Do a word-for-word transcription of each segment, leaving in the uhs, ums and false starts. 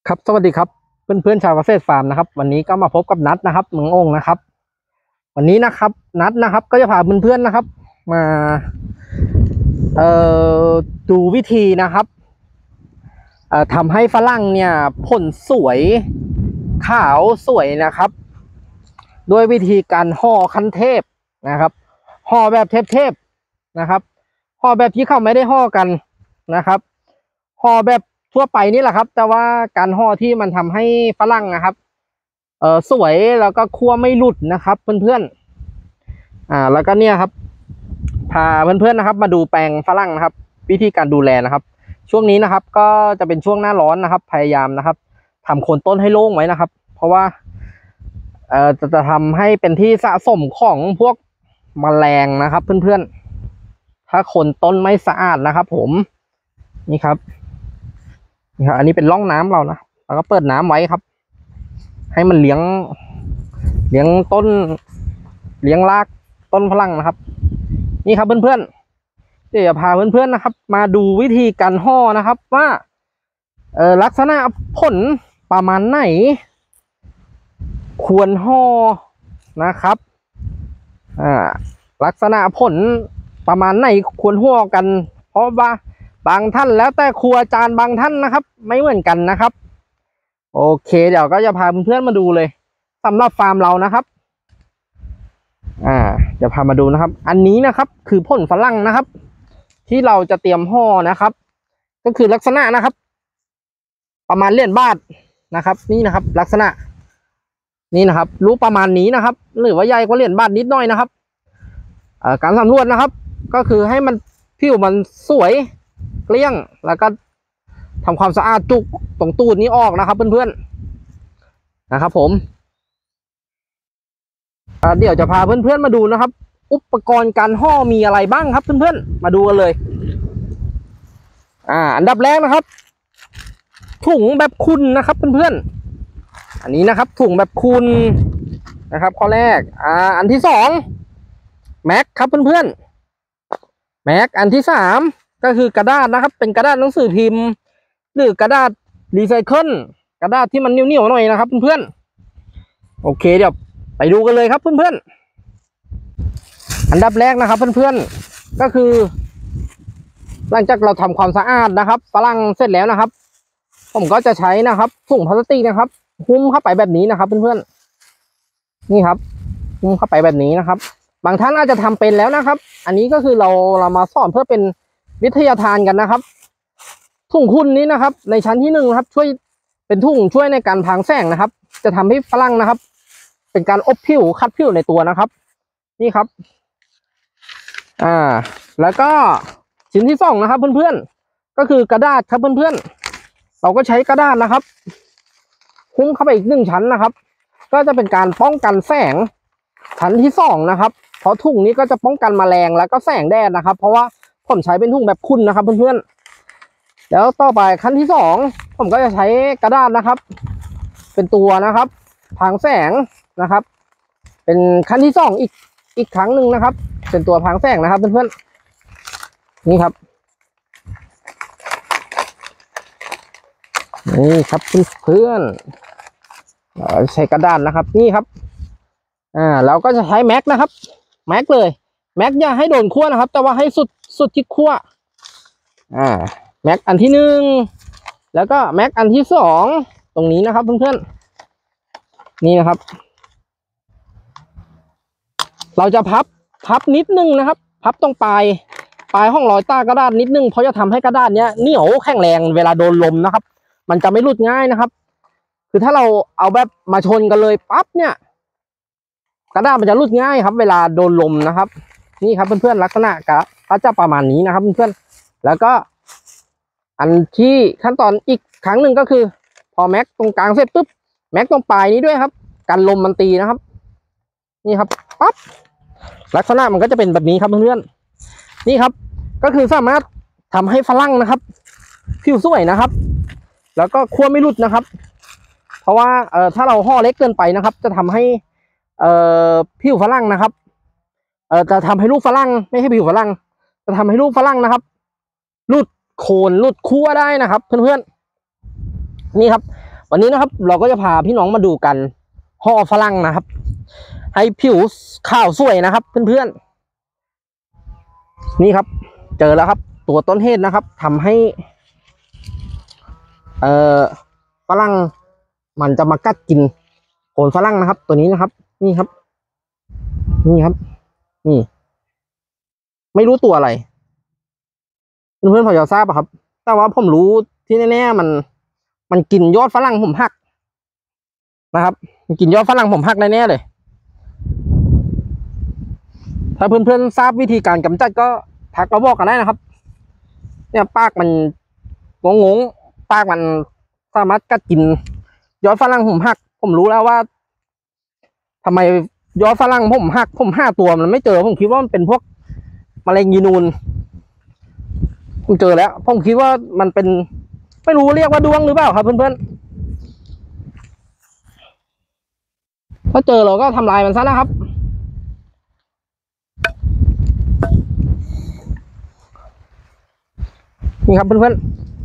ครับสวัสดีครับเพื่อนๆชาวเกษตรฟาร์มนะครับวันนี้ก็มาพบกับนัดนะครับเมืององค์นะครับวันนี้นะครับนัดนะครับก็จะพาเพื่อนๆนะครับมาเอ่อดูวิธีนะครับเอ่อทำให้ฝรั่งเนี่ยผลสวยขาวสวยนะครับด้วยวิธีการห่อคันเทพนะครับห่อแบบเทพๆนะครับห่อแบบที่เขาไม่ได้ห่อกันนะครับห่อแบบทั่วไปนี่แหละครับแต่ว่าการห่อที่มันทำให้ฝรั่งนะครับเออสวยแล้วก็คั่วไม่หลุดนะครับเพื่อนๆอ่าแล้วก็เนี่ยครับพาเพื่อนๆนะครับมาดูแปลงฝรั่งนะครับวิธีการดูแลนะครับช่วงนี้นะครับก็จะเป็นช่วงหน้าร้อนนะครับพยายามนะครับทำโคนต้นให้โล่งไว้นะครับเพราะว่าเอ่อจะจะทำให้เป็นที่สะสมของพวกแมลงนะครับเพื่อนๆถ้าโคนต้นไม่สะอาดนะครับผมนี่ครับนี่ครับอันนี้เป็นร่องน้ำเรานะแล้วก็เปิดน้ำไว้ครับให้มันเลี้ยงเลี้ยงต้นเลี้ยงรากต้นฝรั่งนะครับนี่ครับเพื่อนๆเดี๋ยวจะพาเพื่อนๆนะครับมาดูวิธีการห่อนะครับว่าเออลักษณะผลประมาณไหนควรห่อนะครับอ่าลักษณะผลประมาณไหนควรห่อกันเพราะว่าบางท่านแล้วแต่ครูอาจารย์บางท่านนะครับไม่เหมือนกันนะครับโอเคเดี๋ยวก็จะพาเพื่อนๆมาดูเลยสำหรับฟาร์มเรานะครับอ่าจะพามาดูนะครับอันนี้นะครับคือผลฝรั่งนะครับที่เราจะเตรียมห่อนะครับก็คือลักษณะนะครับประมาณเหรียญบาทนะครับนี่นะครับลักษณะนี่นะครับรูปประมาณนี้นะครับหรือว่าใหญ่กว่าเหรียญบาทนิดหน่อยนะครับอ่าการสำรวจนะครับก็คือให้มันผิวมันสวยเกลี้ยงแล้วก็ทำความสะอาดจุกตรงตูดนี้ออกนะครับเพื่อนๆนะครับผมเดี๋ยวจะพาเพื่อนๆมาดูนะครับอุปกรณ์การห่อมีอะไรบ้างครับเพื่อนๆมาดูกันเลยอ่าอันดับแรกนะครับถุงแบบคุณนะครับเพื่อนๆอันนี้นะครับถุงแบบคุณนะครับข้อแรกอ่าอันที่สองแม็กครับเพื่อนๆแม็กอันที่สามก็คือกระดาษนะครับเป็นกระดาษหนังสือพิมพ์หรือกระดาษรีไซเคิลกระดาษที่มันเหนียวๆหน่อยนะครับเพื่อนๆโอเคเดี๋ยวไปดูกันเลยครับเพื่อนๆอันดับแรกนะครับเพื่อนๆก็คือหลังจากเราทำความสะอาดนะครับฝรั่งเสร็จแล้วนะครับผมก็จะใช้นะครับถุงพลาสติกนะครับหุ้มเข้าไปแบบนี้นะครับเพื่อนๆนี่ครับหุ้มเข้าไปแบบนี้นะครับบางท่านอาจจะทำเป็นแล้วนะครับอันนี้ก็คือเราเรามาสอนเพื่อเป็นวิทยาทานกันนะครับถุงคุณนี้นะครับในชั้นที่หนึ่งครับช่วยเป็นถุงช่วยในการพรางแสงนะครับจะทำให้ฝรั่งนะครับเป็นการอบผิวคัดผิวในตัวนะครับนี่ครับอ่าแล้วก็ชิ้นที่สองนะครับเพื่อนๆก็คือกระดาษครับเพื่อนๆเราก็ใช้กระดาษนะครับหุ้มเข้าไปอีกหนึ่งชั้นนะครับก็จะเป็นการป้องกันแสงชั้นที่สองนะครับเพราะถุงนี้ก็จะป้องกันแมลงแล้วก็แสงแดดนะครับเพราะว่าผมใช้เป็นถุงแบบคุณนะครับเพื่อนๆแล้วต่อไปขั้นที่สองผมก็จะใช้กระดาษนะครับเป็นตัวนะครับพรางแสงนะครับเป็นขั้นที่สองอีกอีกครั้งหนึ่งนะครับเป็นตัวพรางแสงนะครับเพื่อนๆนี่ครับนี่ครับเพื่อนๆใช้กระดาษนะครับนี่ครับอ่าเราก็จะใช้แม็กนะครับแม็กเลยแม็กอย่าให้โดนขั้วนะครับแต่ว่าให้สุดสุดที่ขั้วอ่าแม็กอันที่หนึ่งแล้วก็แม็กอันที่สองตรงนี้นะครับเพื่อนๆนี่นะครับเราจะพับพับนิดนึงนะครับพับตรงปลายปลายห้องรอยใต้กระดาษนิดนึงเพราะจะทำให้กระดาษเนี้ยเหนียวแข็งแรงเวลาโดนลมนะครับมันจะไม่หลุดง่ายนะครับคือถ้าเราเอาแบบมาชนกันเลยปั๊บเนี่ยกระดาษมันจะหลุดง่ายครับเวลาโดนลมนะครับนี่ครับเพื่อนๆลักษณะก็จะประมาณนี้นะครับเพื่อนๆแล้วก็อันที่ขั้นตอนอีกครั้งหนึ่งก็คือพอแม็กตรงกลางเสร็จปุ๊บแม็กตรงปลายนี้ด้วยครับกันลมมันตีนะครับนี่ครับปั๊บลักษณะมันก็จะเป็นแบบนี้ครับเพื่อนๆนี่ครับก็คือสามารถทำให้ฝรั่งนะครับผิวสวยนะครับแล้วก็คั่วไม่หลุดนะครับเพราะว่าเอ่อถ้าเราห่อเล็กเกินไปนะครับจะทำให้เอ่อผิวฝรั่งนะครับเอ่อจะทำให้ลูกฝรั่งไม่ใช่ผิวฝรั่งจะทำให้ลูกฝรั่งนะครับหลุดโคนหลุดคั่วได้นะครับเพื่อนๆนี่ครับวันนี้นะครับเราก็จะพาพี่น้องมาดูกันห่อฝรั่งนะครับให้ผิวขาวสวยนะครับเพื่อนๆนี่ครับเจอแล้วครับตัวต้นเหตุนะครับทำให้เอ่อฝรั่งมันจะมากัดกินโคนฝรั่งนะครับตัวนี้นะครับนี่ครับนี่ครับนี่ไม่รู้ตัวอะไรเพื่อนๆพอจะทราบป่ะครับแต่ว่าผมรู้ที่แน่ๆมันมันกินยอดฝรั่งผมหักนะครับมันกินยอดฝรั่งผมหักแน่ๆเลยถ้าเพื่อนๆทราบวิธีการกำจัดก็ทักมาบอกกันได้นะครับเนี่ยปากมันงงงปากมันสามารถกัดกินยอดฝรั่งผมหักผมรู้แล้วว่าทำไมยอดฝรั่งผมหักผมห้าตัวมันไม่เจอผมคิดว่ามันเป็นพวกมะเร็งยีนูนผมเจอแล้วผมคิดว่ามันเป็นไม่รู้เรียกว่าดวงหรือเปล่าครับเพื่อนๆถ้าเจอเราก็ทำลายมันซะนะครับนี่ครับเพื่อน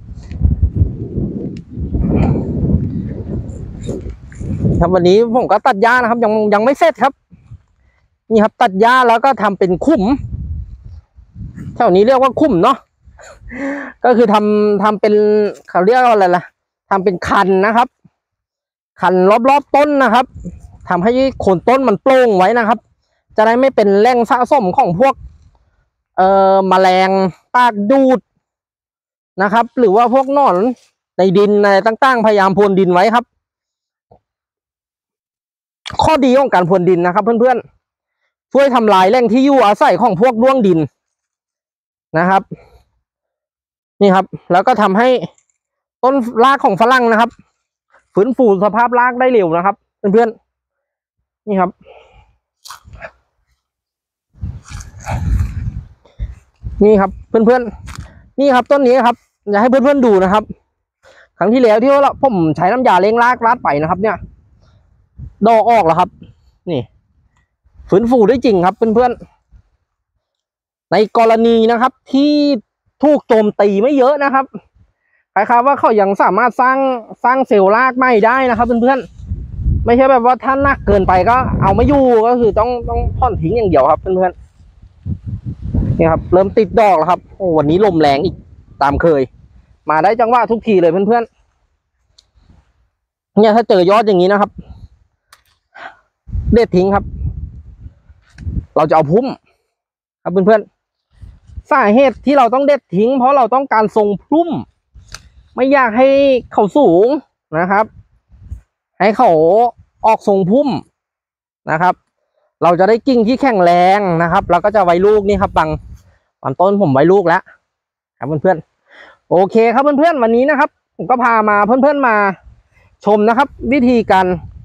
ๆครับวันนี้ผมก็ตัดหญ้านะครับยังยังไม่เสร็จครับนี่ครับตัดหญ้าแล้วก็ทำเป็นคุ้มแถวนี้เรียกว่าคุ้มเนาะก็คือทำทำเป็นเขาเรียกว่าอะไรล่ะทำเป็นคันนะครับคันรอบๆต้นนะครับทำให้โคนต้นมันโปร่งไว้นะครับจะได้ไม่เป็นแหล่งสะสมของพวกเอ่อแมลงปากดูดนะครับหรือว่าพวกหนอนในดินอะไรต่างๆพยายามพรวนดินไว้ครับข้อดีของการพรวนดินนะครับเพื่อนๆช่วยทำลายแหล่งที่อยู่อาศัยของพวกด้วงดินนะครับนี่ครับแล้วก็ทำให้ต้นรากของฝรั่งนะครับฟื้นฟูสภาพรากได้เร็วนะครับเพื่อนๆนี่ครับนี่ครับเพื่อนๆนี่ครับต้นนี้ครับอยากให้เพื่อนๆดูนะครับครั้งที่แล้วที่ว่าผมใช้น้ำยาเล้งรากราดไปนะครับเนี่ยดอกออกแล้วครับนี่ฟื้นฟูได้จริงครับเพื่อนๆในกรณีนะครับที่ถูกโจมตีไม่เยอะนะครับคล้ายๆว่าเขายังสามารถสร้างสร้างเซลล์รากใหม่ได้นะครับเพื่อนๆไม่ใช่แบบว่าถ้าหนักเกินไปก็เอาไม่อยู่ก็คือต้องต้องผ่อนทิ้งอย่างเดียวครับเพื่อนๆนี่ครับเริ่มติดดอกแล้วครับโอ้วันนี้ลมแรงอีกตามเคยมาได้จังหวะทุกทีเลยเพื่อนๆเนี่ยถ้าเจอยอดอย่างนี้นะครับเด็ดทิ้งครับเราจะเอาพุ่มครับเพื่อนๆสาเหตุที่เราต้องเด็ดทิ้งเพราะเราต้องการทรงพุ่มไม่อยากให้เขาสูงนะครับให้เขาออกทรงพุ่มนะครับเราจะได้กิ่งที่แข็งแรงนะครับเราก็จะไว้ลูกนี่ครับบางบางต้นผมไว้ลูกแล้วครับเพื่อนๆโอเคครับเพื่อนๆวันนี้นะครับผมก็พามาเพื่อนๆมาชมนะครับวิธีการ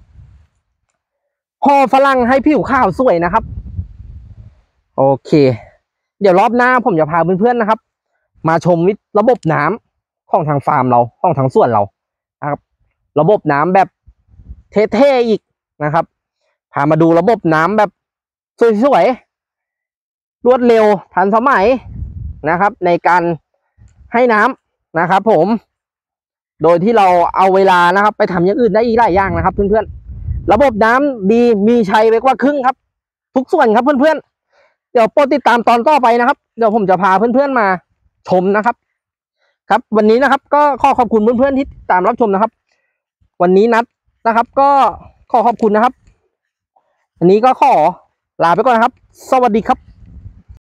ห่อฝรั่งให้ผิวขาวสวยนะครับโอเคเดี๋ยวรอบหน้าผมจะพาเพื่อนๆนะครับมาชมวิธีระบบน้ำของทางฟาร์มเราของทางสวนเรานะครับระบบน้ำแบบเท่ๆอีกนะครับพามาดูระบบน้ำแบบสวยๆรวดเร็วทันสมัยนะครับในการให้น้ำนะครับผมโดยที่เราเอาเวลานะครับไปทำอย่างอื่นได้อีกหลายอย่างนะครับเพื่อนๆระบบน้ำดีมีชัยไปกว่าครึ่งครับทุกส่วนครับเพื่อนๆเดี๋ยวโปรดติดตามตอนต่อไปนะครับเดี๋ยวผมจะพาเพื่อนๆมาชมนะครับครับวันนี้นะครับก็ขอขอบคุณเพื่อนๆที่ตามรับชมนะครับวันนี้นัดนะครับก็ขอขอบคุณนะครับวันนี้ก็ขอลาไปก่อนนะครับสวัสดีครับ